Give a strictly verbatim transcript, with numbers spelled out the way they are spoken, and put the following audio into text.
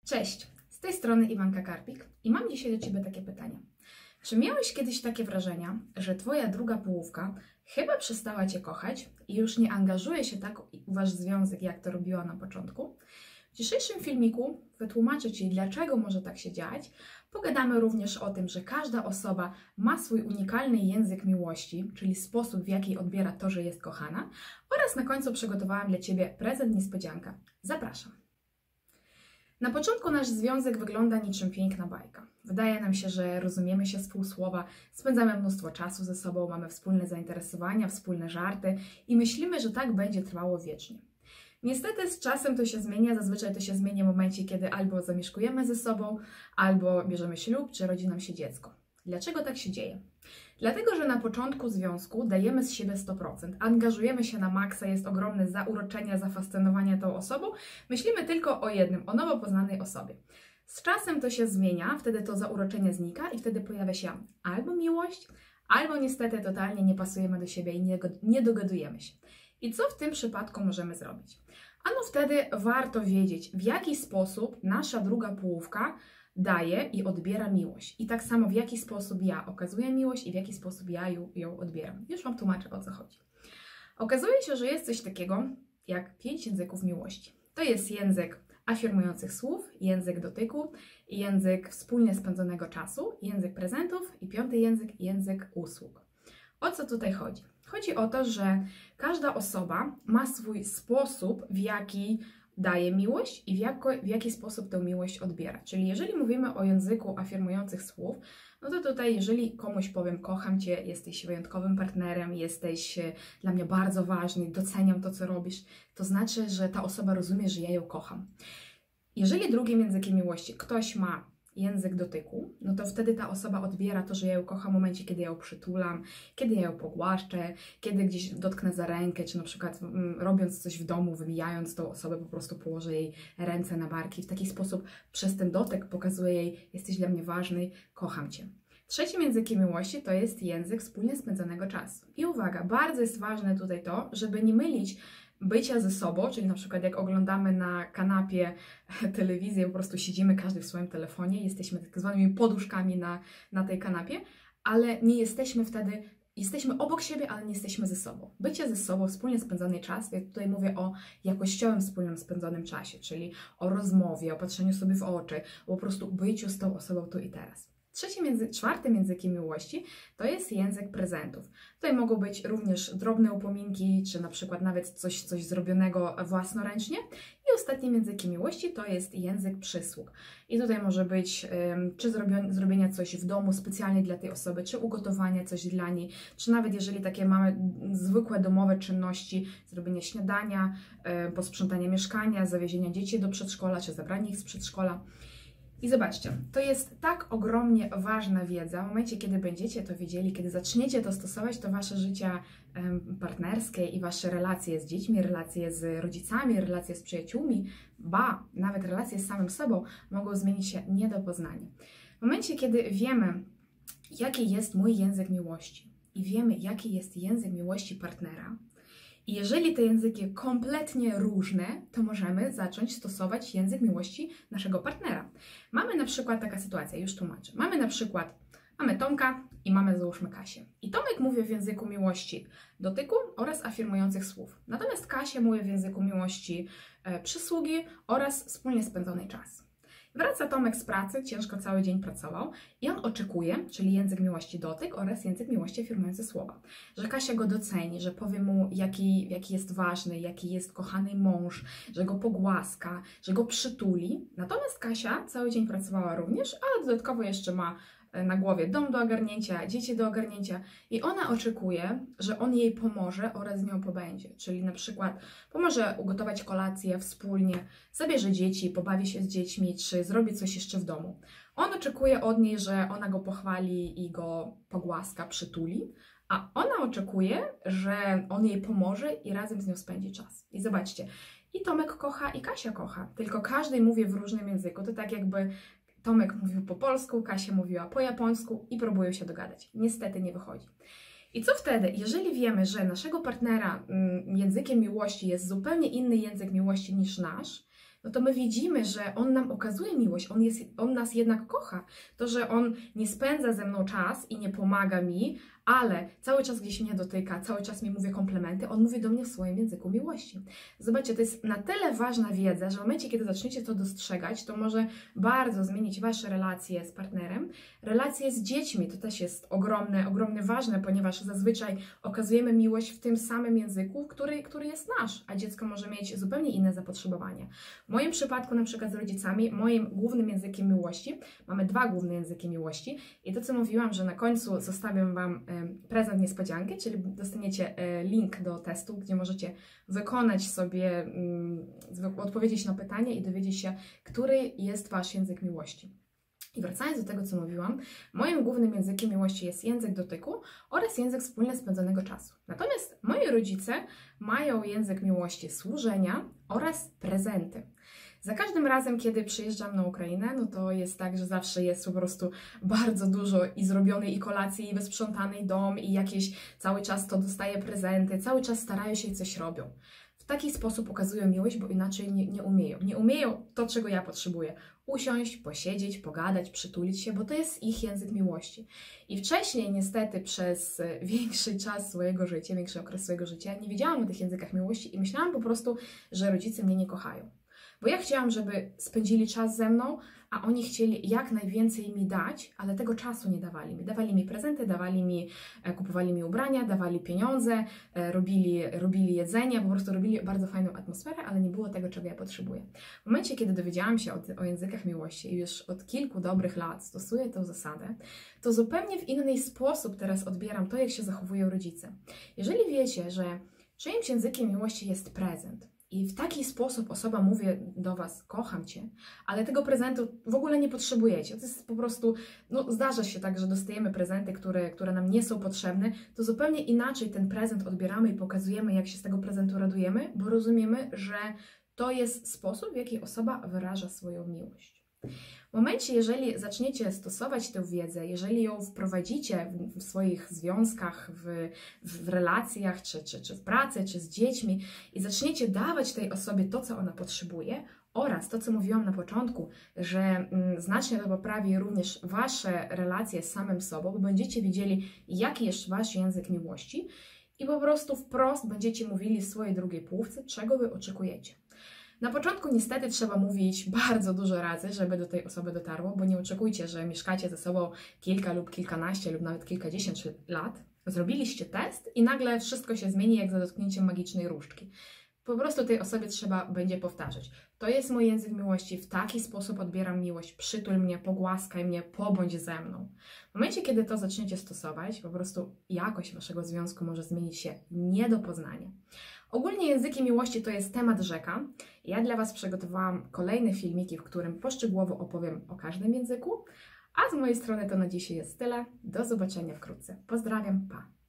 Cześć, z tej strony Iwanka Karpik i mam dzisiaj do Ciebie takie pytanie. Czy miałeś kiedyś takie wrażenia, że Twoja druga połówka chyba przestała Cię kochać i już nie angażuje się tak w Wasz związek, jak to robiła na początku? W dzisiejszym filmiku wytłumaczę Ci, dlaczego może tak się dziać. Pogadamy również o tym, że każda osoba ma swój unikalny język miłości, czyli sposób, w jaki odbiera to, że jest kochana. Oraz na końcu przygotowałam dla Ciebie prezent niespodzianka. Zapraszam. Na początku nasz związek wygląda niczym piękna bajka. Wydaje nam się, że rozumiemy się z półsłowa, spędzamy mnóstwo czasu ze sobą, mamy wspólne zainteresowania, wspólne żarty i myślimy, że tak będzie trwało wiecznie. Niestety z czasem to się zmienia, zazwyczaj to się zmienia w momencie, kiedy albo zamieszkujemy ze sobą, albo bierzemy ślub, czy rodzi nam się dziecko. Dlaczego tak się dzieje? Dlatego, że na początku związku dajemy z siebie sto procent, angażujemy się na maksa, jest ogromne zauroczenie, zafascynowanie tą osobą, myślimy tylko o jednym, o nowo poznanej osobie. Z czasem to się zmienia, wtedy to zauroczenie znika i wtedy pojawia się albo miłość, albo niestety totalnie nie pasujemy do siebie i nie, nie dogadujemy się. I co w tym przypadku możemy zrobić? Ano wtedy warto wiedzieć, w jaki sposób nasza druga połówka daje i odbiera miłość. I tak samo w jaki sposób ja okazuję miłość i w jaki sposób ja ją, ją odbieram. Już Wam tłumaczę, o co chodzi. Okazuje się, że jest coś takiego jak pięć języków miłości. To jest język afirmujących słów, język dotyku, język wspólnie spędzonego czasu, język prezentów i piąty język, język usług. O co tutaj chodzi? Chodzi o to, że każda osoba ma swój sposób, w jaki daje miłość i w, jako, w jaki sposób tę miłość odbiera. Czyli jeżeli mówimy o języku afirmujących słów, no to tutaj jeżeli komuś powiem kocham Cię, jesteś wyjątkowym partnerem, jesteś dla mnie bardzo ważny, doceniam to, co robisz, to znaczy, że ta osoba rozumie, że ja ją kocham. Jeżeli drugim językiem miłości ktoś ma język dotyku, no to wtedy ta osoba odbiera to, że ja ją kocham w momencie, kiedy ja ją przytulam, kiedy ja ją pogłaszczę, kiedy gdzieś dotknę za rękę, czy na przykład mm, robiąc coś w domu, wymijając tą osobę, po prostu położę jej ręce na barki. W taki sposób przez ten dotyk pokazuję jej, jesteś dla mnie ważny, kocham Cię. Trzecim językiem miłości to jest język wspólnie spędzonego czasu. I uwaga, bardzo jest ważne tutaj to, żeby nie mylić bycia ze sobą, czyli na przykład jak oglądamy na kanapie telewizję, po prostu siedzimy każdy w swoim telefonie, jesteśmy tak zwanymi poduszkami na, na tej kanapie, ale nie jesteśmy wtedy, jesteśmy obok siebie, ale nie jesteśmy ze sobą. Bycie ze sobą, wspólnie spędzony czas, ja tutaj mówię o jakościowym wspólnym spędzonym czasie, czyli o rozmowie, o patrzeniu sobie w oczy, o po prostu byciu z tą osobą tu i teraz. Trzecim język, czwartym językiem miłości to jest język prezentów. Tutaj mogą być również drobne upominki, czy na przykład nawet coś, coś zrobionego własnoręcznie. I ostatnim językiem miłości to jest język przysług. I tutaj może być um, czy zrobione, zrobienia coś w domu specjalnie dla tej osoby, czy ugotowania coś dla niej, czy nawet jeżeli takie mamy zwykłe domowe czynności, zrobienie śniadania, um, posprzątanie mieszkania, zawiezienia dzieci do przedszkola, czy zabranie ich z przedszkola. I zobaczcie, to jest tak ogromnie ważna wiedza. W momencie, kiedy będziecie to wiedzieli, kiedy zaczniecie to stosować, to Wasze życie partnerskie i Wasze relacje z dziećmi, relacje z rodzicami, relacje z przyjaciółmi, ba, nawet relacje z samym sobą mogą zmienić się nie do poznania. W momencie, kiedy wiemy, jaki jest mój język miłości i wiemy, jaki jest język miłości partnera, i jeżeli te języki kompletnie różne, to możemy zacząć stosować język miłości naszego partnera. Mamy na przykład taka sytuacja, już tłumaczę. Mamy na przykład, mamy Tomka i mamy załóżmy Kasię. I Tomek mówi w języku miłości dotyku oraz afirmujących słów. Natomiast Kasia mówi w języku miłości e, przysługi oraz wspólnie spędzony czas. Wraca Tomek z pracy, ciężko cały dzień pracował i on oczekuje, czyli język miłości dotyk oraz język miłości afirmujące słowa, że Kasia go doceni, że powie mu, jaki, jaki jest ważny, jaki jest kochany mąż, że go pogłaska, że go przytuli. Natomiast Kasia cały dzień pracowała również, ale dodatkowo jeszcze ma na głowie dom do ogarnięcia, dzieci do ogarnięcia i ona oczekuje, że on jej pomoże oraz z nią pobędzie. Czyli na przykład pomoże ugotować kolację wspólnie, zabierze dzieci, pobawi się z dziećmi, czy zrobi coś jeszcze w domu. On oczekuje od niej, że ona go pochwali i go pogłaska, przytuli, a ona oczekuje, że on jej pomoże i razem z nią spędzi czas. I zobaczcie, i Tomek kocha, i Kasia kocha, tylko każdy mówi w różnym języku. To tak jakby Tomek mówił po polsku, Kasia mówiła po japońsku i próbują się dogadać. Niestety nie wychodzi. I co wtedy? Jeżeli wiemy, że naszego partnera językiem miłości jest zupełnie inny język miłości niż nasz, no to my widzimy, że On nam okazuje miłość, On, jest, on nas jednak kocha. To, że On nie spędza ze mną czas i nie pomaga mi, ale cały czas gdzieś mnie dotyka, cały czas mi mówi komplementy, On mówi do mnie w swoim języku miłości. Zobaczcie, to jest na tyle ważna wiedza, że w momencie, kiedy zaczniecie to dostrzegać, to może bardzo zmienić Wasze relacje z partnerem. Relacje z dziećmi to też jest ogromne, ogromnie ważne, ponieważ zazwyczaj okazujemy miłość w tym samym języku, który, który jest nasz, a dziecko może mieć zupełnie inne zapotrzebowanie. W moim przypadku, na przykład z rodzicami, moim głównym językiem miłości, mamy dwa główne języki miłości i to, co mówiłam, że na końcu zostawię Wam prezent niespodziankę, czyli dostaniecie link do testu, gdzie możecie wykonać sobie, odpowiedzieć na pytanie i dowiedzieć się, który jest Wasz język miłości. I wracając do tego, co mówiłam, moim głównym językiem miłości jest język dotyku oraz język wspólnie spędzonego czasu. Natomiast moi rodzice mają język miłości służenia oraz prezenty. Za każdym razem, kiedy przyjeżdżam na Ukrainę, no to jest tak, że zawsze jest po prostu bardzo dużo i zrobionej i kolacji, i wysprzątanej dom, i jakieś cały czas to dostaję prezenty, cały czas starają się i coś robią. W taki sposób okazują miłość, bo inaczej nie, nie umieją. Nie umieją to, czego ja potrzebuję. Usiąść, posiedzieć, pogadać, przytulić się, bo to jest ich język miłości. I wcześniej niestety przez większy czas swojego życia, większy okres swojego życia nie wiedziałam o tych językach miłości i myślałam po prostu, że rodzice mnie nie kochają. Bo ja chciałam, żeby spędzili czas ze mną, a oni chcieli jak najwięcej mi dać, ale tego czasu nie dawali mi. Dawali mi prezenty, dawali mi, kupowali mi ubrania, dawali pieniądze, robili, robili jedzenie, po prostu robili bardzo fajną atmosferę, ale nie było tego, czego ja potrzebuję. W momencie, kiedy dowiedziałam się o, o językach miłości i już od kilku dobrych lat stosuję tę zasadę, to zupełnie w inny sposób teraz odbieram to, jak się zachowują rodzice. Jeżeli wiecie, że czyimś językiem miłości jest prezent, i w taki sposób osoba mówi do Was, kocham Cię, ale tego prezentu w ogóle nie potrzebujecie. To jest po prostu, no zdarza się tak, że dostajemy prezenty, które, które nam nie są potrzebne, to zupełnie inaczej ten prezent odbieramy i pokazujemy, jak się z tego prezentu radujemy, bo rozumiemy, że to jest sposób, w jaki osoba wyraża swoją miłość. W momencie, jeżeli zaczniecie stosować tę wiedzę, jeżeli ją wprowadzicie w, w swoich związkach, w, w relacjach, czy, czy, czy w pracy, czy z dziećmi i zaczniecie dawać tej osobie to, co ona potrzebuje oraz to, co mówiłam na początku, że mm, znacznie to poprawi również Wasze relacje z samym sobą, bo będziecie wiedzieli, jaki jest Wasz język miłości i po prostu wprost będziecie mówili swojej drugiej połówce, czego Wy oczekujecie. Na początku niestety trzeba mówić bardzo dużo razy, żeby do tej osoby dotarło, bo nie oczekujcie, że mieszkacie ze sobą kilka lub kilkanaście lub nawet kilkadziesiąt lat. Zrobiliście test i nagle wszystko się zmieni jak za dotknięciem magicznej różdżki. Po prostu tej osobie trzeba będzie powtarzać. To jest mój język miłości, w taki sposób odbieram miłość, przytul mnie, pogłaskaj mnie, pobądź ze mną. W momencie, kiedy to zaczniecie stosować, po prostu jakość Waszego związku może zmienić się nie do poznania. Ogólnie języki miłości to jest temat rzeka. Ja dla Was przygotowałam kolejne filmiki, w którym poszczegółowo opowiem o każdym języku, a z mojej strony to na dzisiaj jest tyle. Do zobaczenia wkrótce. Pozdrawiam, pa!